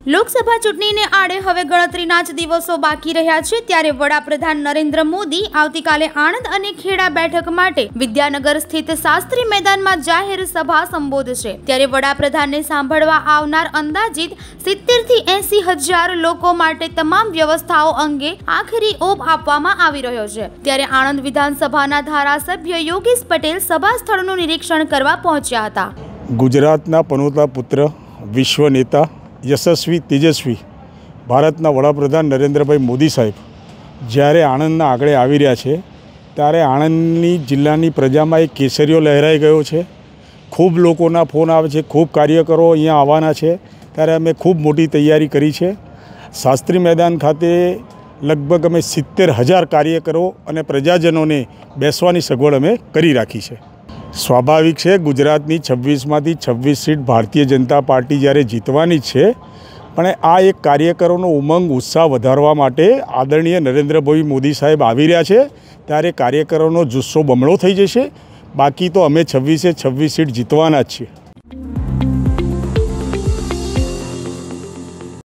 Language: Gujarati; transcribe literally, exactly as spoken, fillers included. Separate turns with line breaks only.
લોકસભા ચૂંટણીને આડે હવે ગણતરીના જ દિવસો બાકી રહ્યા છે, ત્યારે વડાપ્રધાન નરેન્દ્ર મોદી આવતીકાલે આણંદ અને ખેડા બેઠક માટે વિદ્યાનગર સ્થિત શાસ્ત્રી મેદાનમાં જાહેર સભા સંબોધશે। ત્યારે વડાપ્રધાનને સાંભળવા આવનાર અંદાજિત સિત્તેર થી એસી હજાર લોકો માટે તમામ વ્યવસ્થાઓ અંગે આખરી ઓપ આપવામાં આવી રહ્યો છે। ત્યારે આણંદ વિધાનસભાના ધારાસભ્ય યોગેશ પટેલ સભા સ્થળનું નિરીક્ષણ કરવા પહોંચ્યા હતા।
ગુજરાતના પનોતા પુત્ર, વિશ્વ નેતા, યશસ્વી તેજસ્વી ભારતના વડાપ્રધાન નરેન્દ્રભાઈ મોદી સાહેબ જ્યારે આણંદના આગળ આવી રહ્યા છે, ત્યારે આણંદની જિલ્લાની પ્રજામાં એક કેસરીઓ લહેરાઈ ગયો છે। ખૂબ લોકોના ફોન આવે છે, ખૂબ કાર્યકરો અહીંયા આવવાના છે, ત્યારે અમે ખૂબ મોટી તૈયારી કરી છે। શાસ્ત્રી મેદાન ખાતે લગભગ અમે સિત્તેર હજાર કાર્યકરો અને પ્રજાજનોને બેસવાની સગવડ અમે કરી રાખી છે। સ્વાભાવિક છે, ગુજરાતની છવ્વીસમાંથી છવ્વીસ સીટ ભારતીય જનતા પાર્ટી જ્યારે જીતવાની છે, પણ આ એક કાર્યકરોનો ઉમંગ ઉત્સાહ વધારવા માટે આદરણીય નરેન્દ્રભાઈ મોદી સાહેબ આવી રહ્યા છે, ત્યારે કાર્યકરોનો જુસ્સો બમણો થઈ જશે। બાકી તો અમે છવ્વીસે છવ્વીસ સીટ જીતવાના જ છીએ।